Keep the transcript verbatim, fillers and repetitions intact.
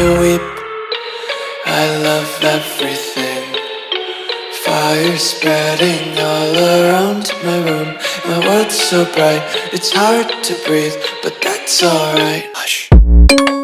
you weep. I love everything. Fire spreading all around my room. My world's so bright, it's hard to breathe, but that's alright. Hush.